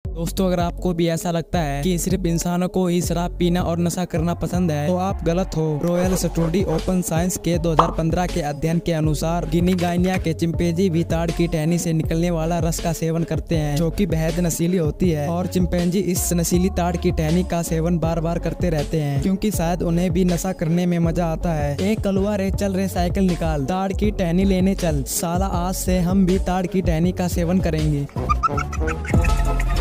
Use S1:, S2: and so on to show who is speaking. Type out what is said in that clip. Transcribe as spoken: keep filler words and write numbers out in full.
S1: दोस्तों, अगर आपको भी ऐसा लगता है कि सिर्फ इंसानों को ही शराब पीना और नशा करना पसंद है तो आप गलत हो। रॉयल स्टडी ओपन साइंस के दो हज़ार पंद्रह के अध्ययन के अनुसार गिनी गाइनिया के चिंपैंजी भी ताड़ की टहनी से निकलने वाला रस का सेवन करते हैं, जो कि बेहद नशीली होती है। और चिंपैंजी इस नशीली ताड़ की टहनी का सेवन बार बार करते रहते हैं, क्योंकि शायद उन्हें भी नशा करने में मजा आता है। एक कलुआ रे चल रे साइकिल निकाल, ताड़ की टहनी लेने चल, साला आज से हम भी ताड़ की टहनी का सेवन करेंगे।